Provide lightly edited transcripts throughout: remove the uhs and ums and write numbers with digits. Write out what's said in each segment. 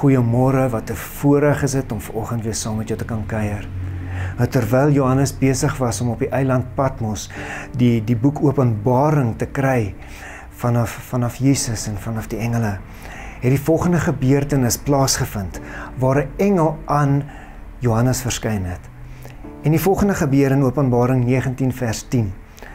Goeiemôre, wat 'n voorreg is dit om vanoggend weer saam met jou te kan kuier. Terwyl Johannes besig was om op die eiland Patmos die boek Openbaring te kry vanaf Jesus en vanaf die engele, het die volgende gebeurtenis plaasgevind waar 'n engel aan Johannes verskyn het. En die volgende gebeur in Openbaring 19 vers 10.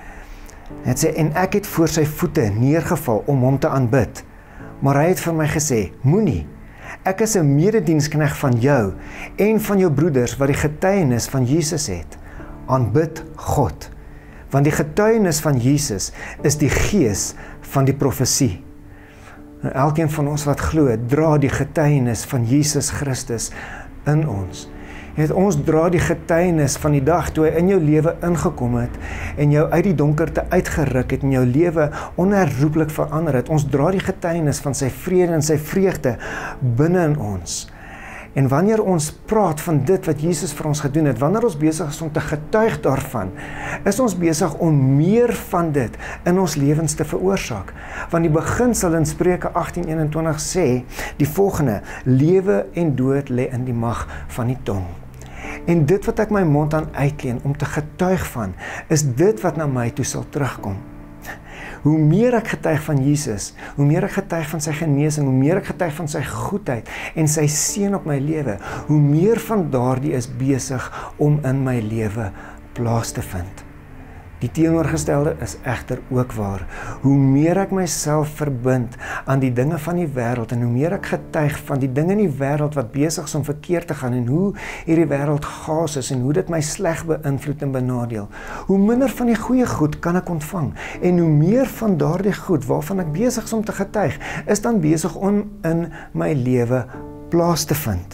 Het sê, en ek het voor sy voete neergeval om hom te aanbid, maar hy het vir my gesê, moenie, ek is 'n medediensknegt van jou en van jou broeders wat die getuienis van Jesus het. Aanbid God, want die getuienis van Jesus is die gees van die profesie. Nou, elkeen van ons wat glo, dra die getuienis van Jesus Christus in ons. Ons dra die getuienis van die dag toe hy in jou lewe ingekom het en jou uit die donkerte uitgeruk het en jou lewe onherroepelik verander het. Ons dra die getuienis van sy vrede en sy vreugde binne in ons. En wanneer ons praat van dit wat Jesus vir ons gedoen het, wanneer ons besig is om te getuig daarvan, is ons besig om meer van dit in ons lewens te veroorsaak. Want die beginsel in Spreuke 18:21 sê die volgende: lewe en dood lê in die mag van die tong. En dit wat ek my mond aan uitleen om te getuig van, is dit wat na my toe sal terugkom. Hoe meer ek getuig van Jesus, hoe meer ek getuig van sy genesing, hoe meer ek getuig van sy goedheid en sy seën op my lewe, hoe meer van daardie is besig om in my lewe plaas te vind. Die teenoorgestelde is egter ook waar. Hoe meer ek myself verbind aan die dinge van die wêreld en hoe meer ek getuig van die dinge in die wêreld wat besig is om verkeerd te gaan en hoe hierdie wêreld gaas is en hoe dit my sleg beïnvloed en benadeel, hoe minder van die goeie goed kan ek ontvang en hoe meer van daardie goed waarvan ek besig is om te getuig, is dan besig om in my lewe plaas te vind.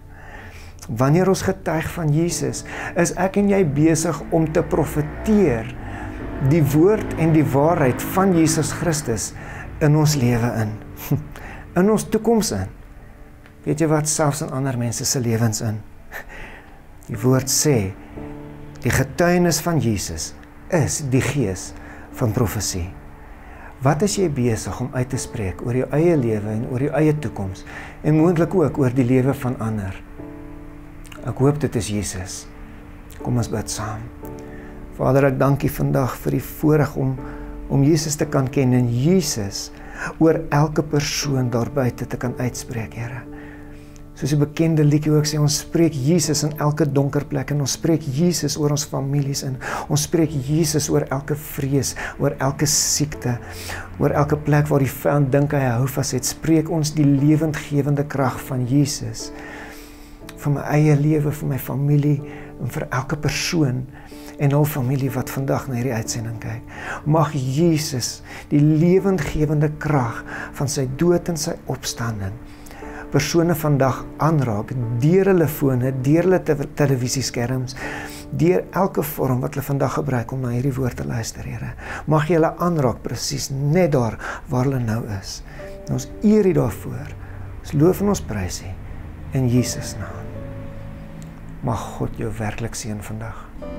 Wanneer ons getuig van Jesus, is ek en jy besig om te profeteer die woord en die waarheid van Jesus Christus in ons lewe in. In ons toekoms in. Weet jy wat, selfs in ander mense se lewens in. Die woord sê, die getuienis van Jesus is die gees van profesie. Wat is jy besig om uit te spreek oor jou eie lewe en oor jou eie toekoms en moontlik ook oor die lewe van ander? Ek hoop dit is Jesus. Kom ons bid saam. Vader, ek dank U vandag vir die voorreg om Jesus te kan ken en Jesus oor elke persoon daar buite te kan uitspreek, Here. Soos die bekende liedjie ook sê, ons spreek Jesus in elke donker plek en ons spreek Jesus oor ons families in. Ons spreek Jesus oor elke vrees, oor elke siekte, oor elke plek waar die vyand dink hy hou vas het. Spreek ons die lewendgewende krag van Jesus vir my eie lewe, vir my familie en vir elke persoon en hul familie wat vandag na hierdie uitsending kyk. Mag Jesus die lewendgewende krag van sy dood en sy opstanding persone vandag aanraak deur hulle fone, deur hulle televisieskerms, deur elke vorm wat hulle vandag gebruik om na hierdie woord te luister, Here. Mag jy hulle aanraak presies net daar waar hulle nou is. En ons eer U daarvoor. Ons loof en ons prys U in Jesus naam. Mag God jou werklik seën vandag.